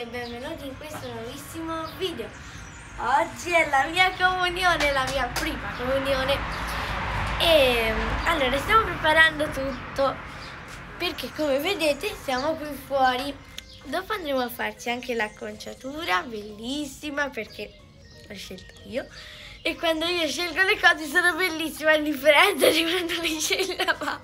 benvenuti in questo nuovissimo video. Oggi è la mia comunione, la mia prima comunione. E allora stiamo preparando tutto perché, come vedete, siamo qui fuori. Dopo andremo a farci anche l'acconciatura, bellissima, perché l'ho scelta io. E quando io scelgo le cose sono bellissime, a differenza di quando le sceglie la mamma.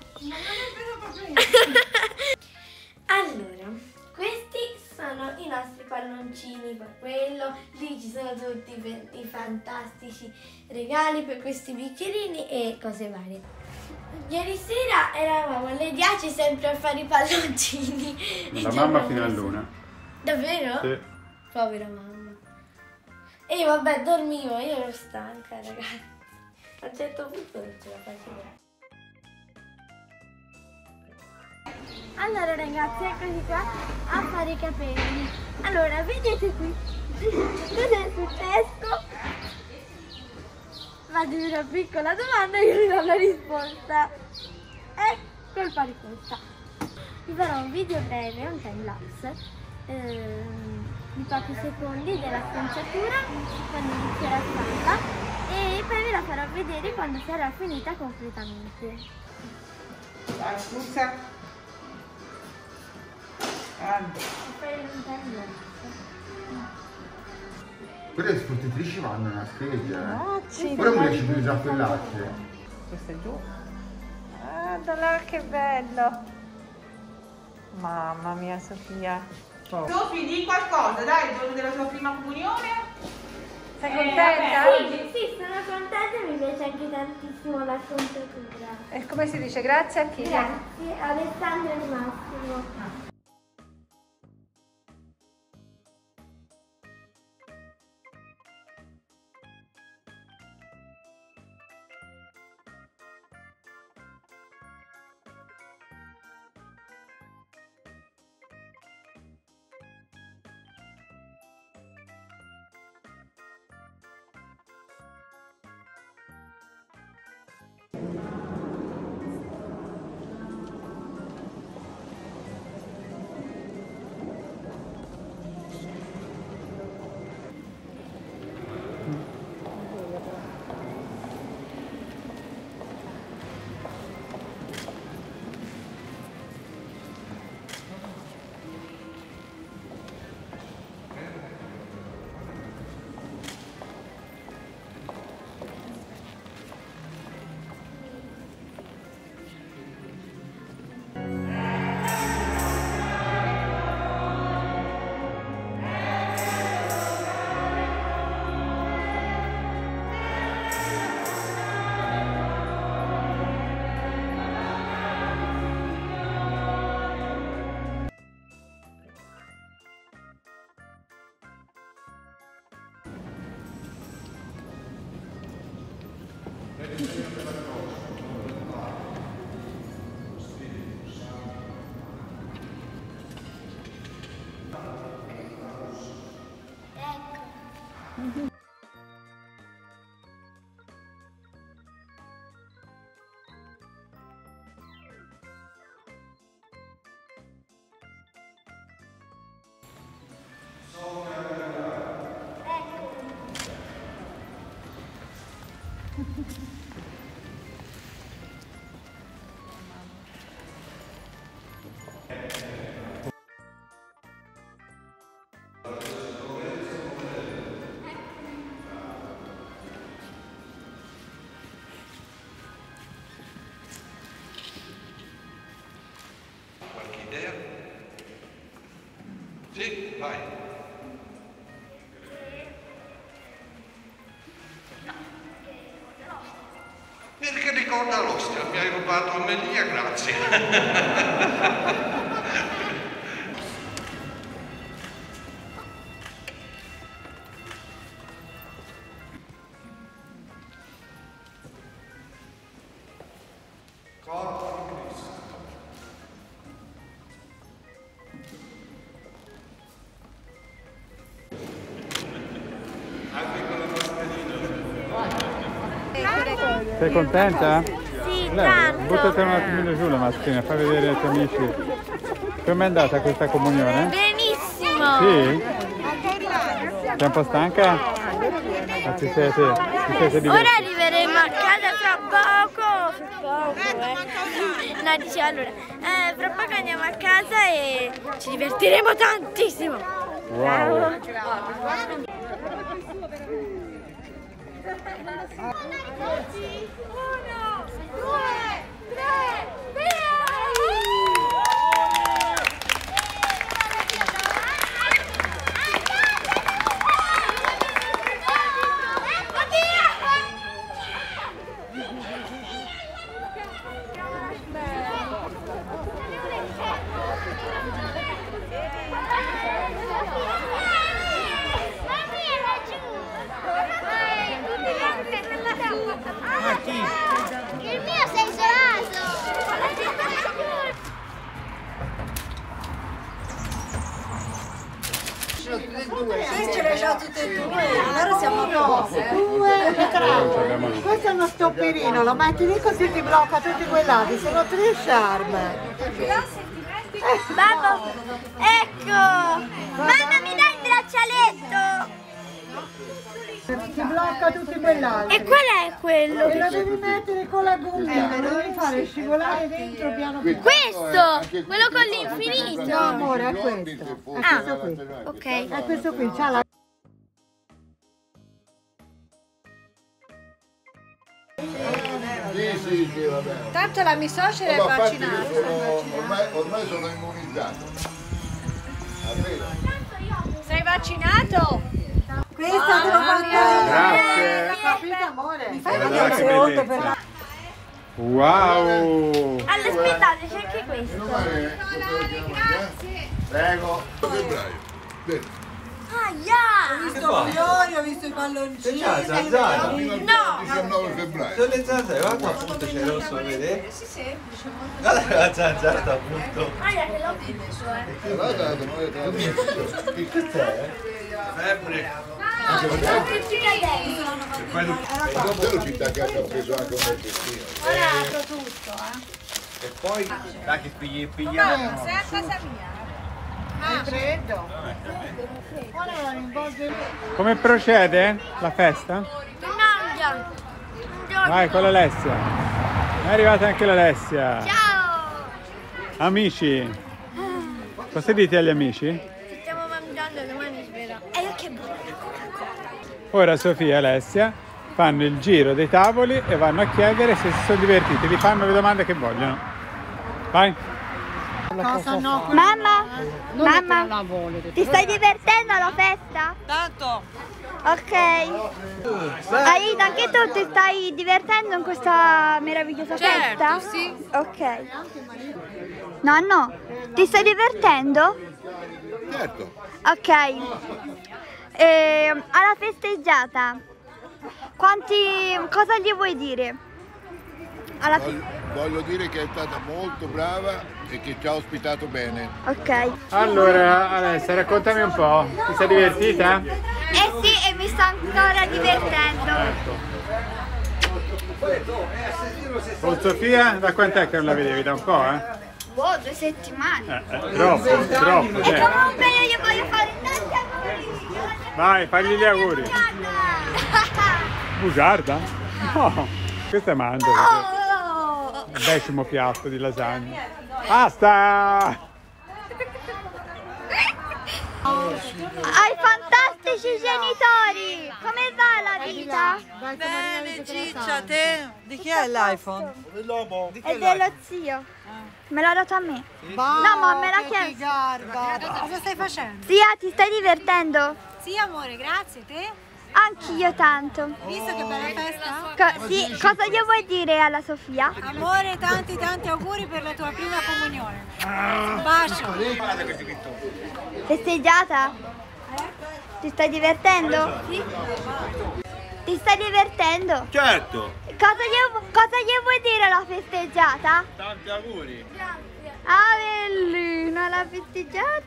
Allora, questi sono i nostri palloncini, per quello, lì ci sono tutti i fantastici regali per questi bicchierini e cose varie. Ieri sera eravamo alle 10 sempre a fare i palloncini. La mamma fino all'1. Davvero? Sì. Povera mamma. E vabbè, dormivo, io ero stanca, ragazzi. A un certo punto non ce la facevo. Allora ragazzi, eccoci qua a fare i capelli. Allora, vedete qui cosa è successo? Fatemi una piccola domanda e io vi do la risposta. È colpa di questa. Vi farò un video breve, un timelapse di pochi secondi dell'acconciatura quando inizierà a farla e poi ve la farò vedere quando sarà finita completamente. Dai, scusa. Quelle sportitrici vanno una scheggia. No, Pure mi riesci più usato il latte. Questo è giù. Guardala che bello. Mamma mia, Sofia. Sofì, di qualcosa, dai, il giorno della tua prima comunione. Sei contenta? Sì, sono contenta e mi piace anche tantissimo l'acconciatura. E come si dice? Grazie a chi? Grazie, Alessandro e Massimo. Qualche idea? Sì, vai. Perché ricorda l'ostia? Mi hai rubato Amelia, grazie. Sei contenta? Sì, Lei, tanto. buttati un attimino giù la mascherina, fai vedere ai tuoi amici. Com'è andata questa comunione? Benissimo, bellissimo! Sì? Sei un po' stanca? Ma ti sei divertita? Ora arriveremo a casa fra poco, No, dicevo allora, fra poco andiamo a casa e ci divertiremo tantissimo. Wow! Uno, due, tre, via! Il mio sei isolato! Se ce le già tutte e due, allora siamo a posto. Questo è uno stopperino, lo metti lì così ti blocca tutti quei lati, sono 3 charme. Babbo, ecco! Mamma, mi dai il braccialetto? Ti blocca tutti quei lati. E qual è quello? E lo devi mettere con la gomma, lo devi fare scivolare dentro piano piano. Questo! Quello con l'infinito! No amore, è questo. È questo qui. Ok. È questo qui, c'ha la... Sì, vabbè. Tanto la mia suocera è vaccinata. Ormai sono immunizzato. Sei vaccinato? Questa te lo faccio. Grazie! Capito amore? Mi fai Guardate vedere che se oltre bellezza. per la... Wow! Allora, aspettate, c'è anche questo. Prego. Febbraio. Bene. Aia! Ho visto fiori, ho visto i palloncini. C'è la zanzara? No! 19 febbraio. Sono le zanzare, guarda appunto c'è rosso, vedi? Guarda la zanzara appunto. Aia che l'ho visto, Guarda, noi Che cos'è? Febbre. Sono tutti cadenti. Quello ci sta che ha preso anche un pezzettino. Guarda tutto, E poi, dai che pigliamo. Sei a casa mia. È freddo. Ora lo involge... Come procede la festa? Mangia! Vai con l'Alessia. È arrivata anche l'Alessia. Ciao! Amici. Cosa dite agli amici? Ci stiamo mangiando e domani svela. Che buona Coca-Cola! Ora Sofia e Alessia fanno il giro dei tavoli e vanno a chiedere se si sono divertiti. Gli fanno le domande che vogliono. Vai. Cosa no? Mamma, mamma, ti stai divertendo alla festa? Tanto! Ok. Aida, anche tu ti stai divertendo in questa meravigliosa festa? sì. Ok. Nonno, ti stai divertendo? Certo. Ok. Alla festeggiata, cosa gli vuoi dire? Voglio dire che è stata molto brava e che ci ha ospitato bene. Ok. Allora Alessia, raccontami un po'. Ti sei divertita? Eh sì, e mi sto ancora divertendo. Con Sofia da quant'è che non la vedevi? Da un po', eh? Boh, 2 settimane. Troppo. E comunque io gli voglio fare tanti auguri. Vai, fagli gli auguri. Bugiarda? No, questo è mangia. Oh! Il 10° piatto di lasagna. Basta! Hai fantastici genitori! Come va la vita? Bene, Ciccia, te? Di chi è l'iPhone? È dello zio. Me l'ha dato a me. No, ma me l'ha chiesto. Cosa stai facendo? Zia, ti stai divertendo? Sì, amore, grazie. Te? Anch'io tanto. Visto che bella festa? Sì, cosa gli vuoi dire alla Sofia? Amore, tanti auguri per la tua prima comunione. Un bacio. Festeggiata? Ti stai divertendo? Sì. Ti stai divertendo? Certo. Cosa gli vuoi dire alla festeggiata? Tanti auguri. Ah, bellina, la festeggiata.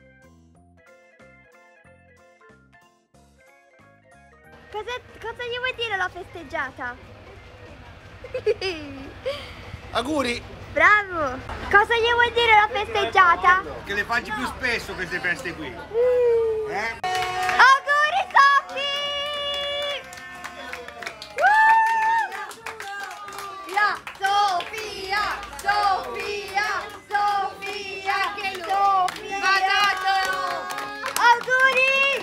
Cosa gli vuoi dire alla festeggiata? Auguri! Bravo! Cosa gli vuoi dire alla festeggiata? Che le facci più spesso queste feste qui. Auguri Sofì! La Sofia! Sofia! Sofia! Che Sofia! Auguri!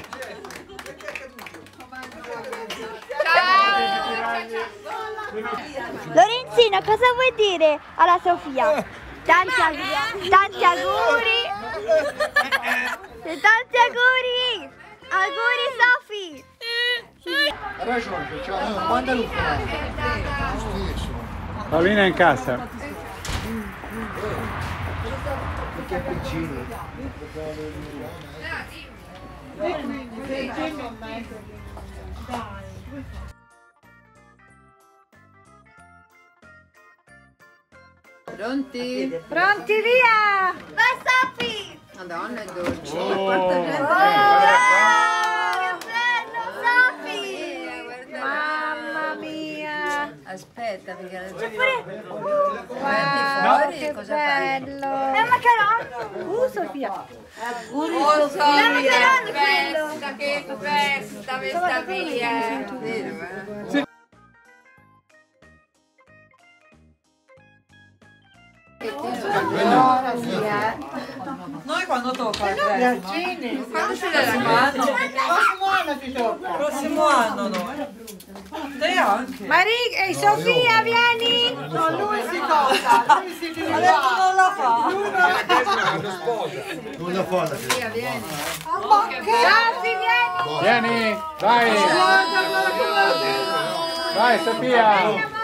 Lorenzino, cosa vuoi dire alla Sofia? Tanti auguri! Tanti auguri! Auguri Sofì! Ha ragione, ciao. Quando lo fa? Paolina è in casa. Che piccini. Pronti? Pronti, via! Vai Sofì! Madonna, è dolce. Mamma mia! Aspetta, perché la gente fuori che cosa bello! fai? È un macaron? Sofia! Sofia! Che festa, questa via! Noi quando tocca il Quando ce l'hai la mano? prossimo anno ti tocca. Prossimo anno no. Te anche. Maria, Sofia, vieni! No, lui si tocca, lui si divide. Adesso non la fa. Non la fa la Via, vieni! Sofì, vieni! Vieni, vai! Vai Sofia!